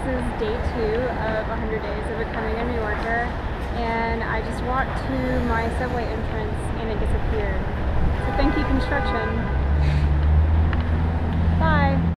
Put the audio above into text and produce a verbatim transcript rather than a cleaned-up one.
is day two of one hundred days of becoming a New Yorker, and I just walked to my subway entrance and it disappeared. So thank you, construction.